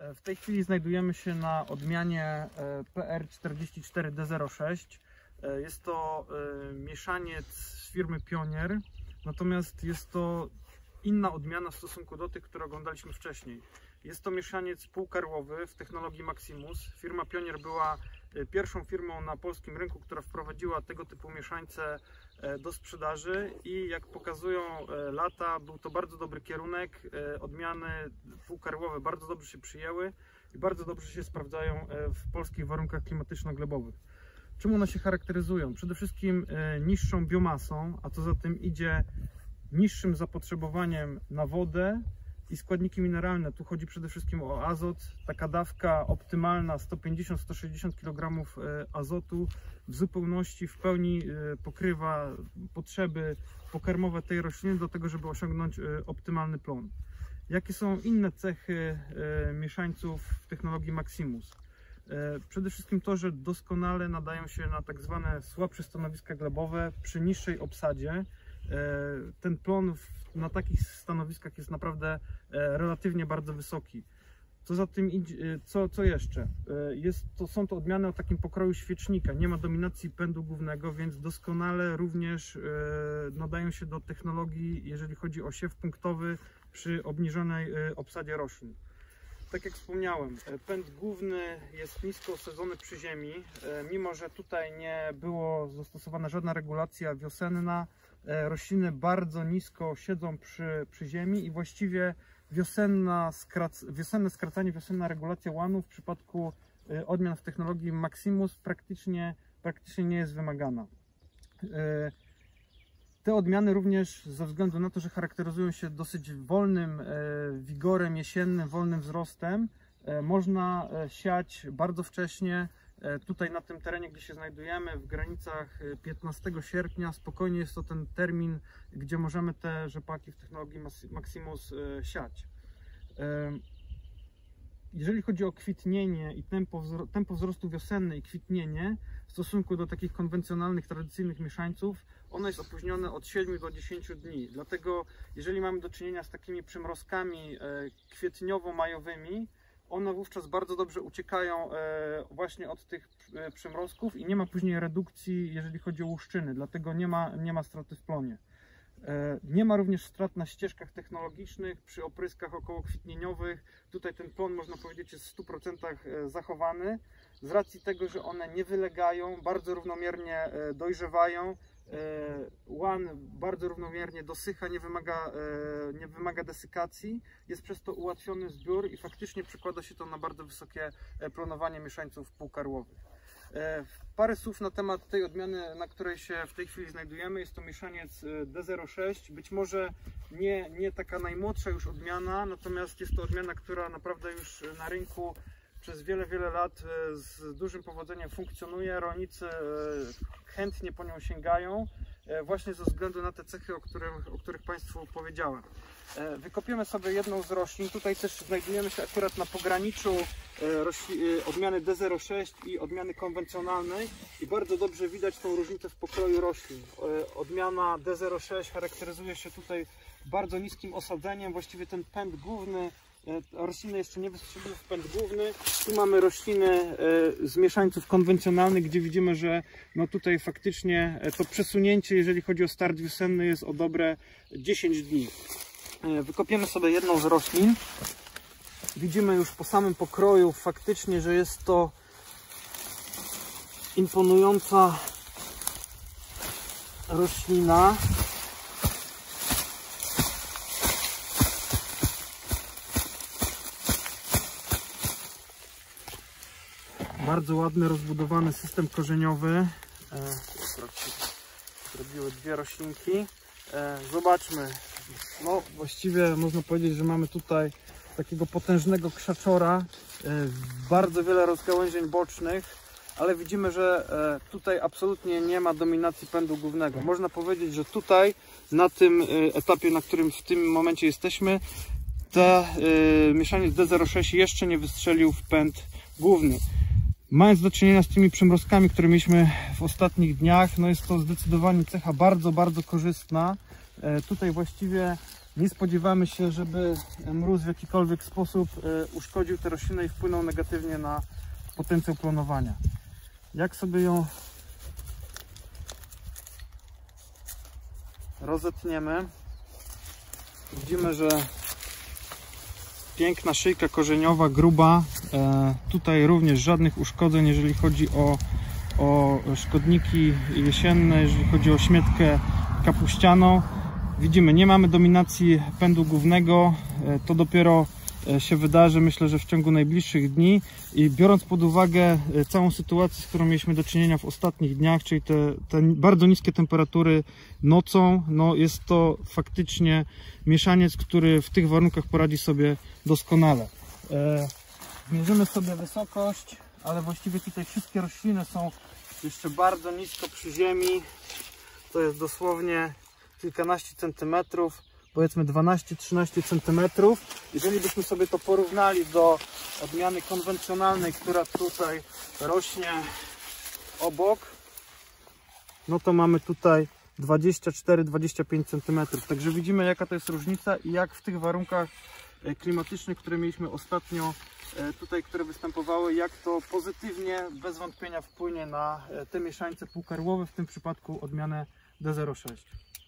W tej chwili znajdujemy się na odmianie PR44D06. Jest to mieszaniec z firmy Pionier, natomiast jest to inna odmiana w stosunku do tych, które oglądaliśmy wcześniej. Jest to mieszaniec półkarłowy w technologii Maximus. Firma Pionier była pierwszą firmą na polskim rynku, która wprowadziła tego typu mieszańce do sprzedaży i jak pokazują lata, był to bardzo dobry kierunek. Odmiany półkarłowe bardzo dobrze się przyjęły i bardzo dobrze się sprawdzają w polskich warunkach klimatyczno-glebowych. Czym one się charakteryzują? Przede wszystkim niższą biomasą, a co za tym idzie niższym zapotrzebowaniem na wodę i składniki mineralne. Tu chodzi przede wszystkim o azot. Taka dawka optymalna 150-160 kg azotu w zupełności, w pełni pokrywa potrzeby pokarmowe tej rośliny do tego, żeby osiągnąć optymalny plon. Jakie są inne cechy mieszańców w technologii Maximus? Przede wszystkim to, że doskonale nadają się na tak zwane słabsze stanowiska glebowe przy niższej obsadzie. Ten plon na takich stanowiskach jest naprawdę relatywnie bardzo wysoki. Co za tym idzie, co jeszcze? Są to odmiany o takim pokroju świecznika, nie ma dominacji pędu głównego, więc doskonale również nadają się do technologii, jeżeli chodzi o siew punktowy przy obniżonej obsadzie roślin. Tak jak wspomniałem, pęd główny jest nisko osadzony przy ziemi, mimo że tutaj nie było zastosowana żadna regulacja wiosenna. Rośliny bardzo nisko siedzą przy ziemi i właściwie wiosenne skracanie, wiosenna regulacja łanu w przypadku odmian w technologii Maximus praktycznie nie jest wymagana. Te odmiany również ze względu na to, że charakteryzują się dosyć wolnym wigorem jesiennym, wolnym wzrostem, można siać bardzo wcześnie. Tutaj na tym terenie, gdzie się znajdujemy, w granicach 15 sierpnia, spokojnie jest to ten termin, gdzie możemy te rzepaki w technologii Maximus siać. Jeżeli chodzi o kwitnienie i tempo wzrostu wiosenny i kwitnienie w stosunku do takich konwencjonalnych, tradycyjnych mieszańców, ono jest opóźnione od 7 do 10 dni. Dlatego jeżeli mamy do czynienia z takimi przymrozkami kwietniowo-majowymi, one wówczas bardzo dobrze uciekają właśnie od tych przymrozków i nie ma później redukcji, jeżeli chodzi o łuszczyny, dlatego nie ma straty w plonie. Nie ma również strat na ścieżkach technologicznych, przy opryskach okołokwitnieniowych. Tutaj ten plon, można powiedzieć, jest w 100% zachowany, z racji tego, że one nie wylegają, bardzo równomiernie dojrzewają. Łan bardzo równomiernie dosycha, nie wymaga desykacji, jest przez to ułatwiony zbiór i faktycznie przekłada się to na bardzo wysokie plonowanie mieszańców półkarłowych. Parę słów na temat tej odmiany, na której się w tej chwili znajdujemy. Jest to mieszaniec D06, być może nie taka najmłodsza już odmiana, natomiast jest to odmiana, która naprawdę już na rynku przez wiele lat z dużym powodzeniem funkcjonuje. Rolnicy chętnie po nią sięgają właśnie ze względu na te cechy, o których Państwu powiedziałem. Wykopiemy sobie jedną z roślin. Tutaj też znajdujemy się akurat na pograniczu odmiany D06 i odmiany konwencjonalnej i bardzo dobrze widać tą różnicę w pokroju roślin. Odmiana D06 charakteryzuje się tutaj bardzo niskim osadzeniem, właściwie ten pęd główny, rośliny jeszcze nie wystrzeliły w pęd główny. Tu mamy rośliny z mieszańców konwencjonalnych, gdzie widzimy, że no tutaj faktycznie to przesunięcie, jeżeli chodzi o start wiosenny, jest o dobre 10 dni. Wykopiemy sobie jedną z roślin. Widzimy już po samym pokroju faktycznie, że jest to imponująca roślina. Bardzo ładny, rozbudowany system korzeniowy. Zrobiły dwie roślinki. Zobaczmy. No, właściwie można powiedzieć, że mamy tutaj takiego potężnego krzaczora, bardzo wiele rozgałęzień bocznych, ale widzimy, że tutaj absolutnie nie ma dominacji pędu głównego. Można powiedzieć, że tutaj na tym etapie, na którym w tym momencie jesteśmy, mieszaniec D06 jeszcze nie wystrzelił w pęd główny. Mając do czynienia z tymi przymrozkami, które mieliśmy w ostatnich dniach, no jest to zdecydowanie cecha bardzo korzystna. Tutaj właściwie Nie spodziewamy się, żeby mróz w jakikolwiek sposób uszkodził tę roślinę i wpłynął negatywnie na potencjał klonowania. Jak sobie ją rozetniemy, widzimy, że piękna szyjka korzeniowa, gruba. Tutaj również żadnych uszkodzeń, jeżeli chodzi o szkodniki jesienne, jeżeli chodzi o śmietkę kapuścianą. Widzimy, nie mamy dominacji pędu głównego. To dopiero się wydarzy, myślę, że w ciągu najbliższych dni. I biorąc pod uwagę całą sytuację, z którą mieliśmy do czynienia w ostatnich dniach, czyli te bardzo niskie temperatury nocą, no jest to faktycznie mieszaniec, który w tych warunkach poradzi sobie doskonale. Mierzymy sobie wysokość, ale właściwie tutaj wszystkie rośliny są jeszcze bardzo nisko przy ziemi. To jest dosłownie kilkanaście centymetrów, powiedzmy 12-13 centymetrów. Jeżeli byśmy sobie to porównali do odmiany konwencjonalnej, która tutaj rośnie obok, no to mamy tutaj 24-25 cm. Także widzimy, jaka to jest różnica i jak w tych warunkach klimatycznych, które mieliśmy ostatnio tutaj, które występowały, jak to pozytywnie, bez wątpienia wpłynie na te mieszańce półkarłowe, w tym przypadku odmianę D06.